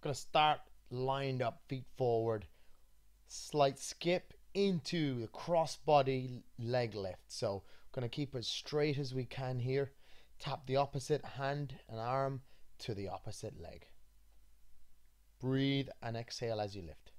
Gonna start lined up, feet forward, slight skip into the crossbody leg lift. So gonna keep as straight as we can here. Tap the opposite hand and arm to the opposite leg. Breathe and exhale as you lift.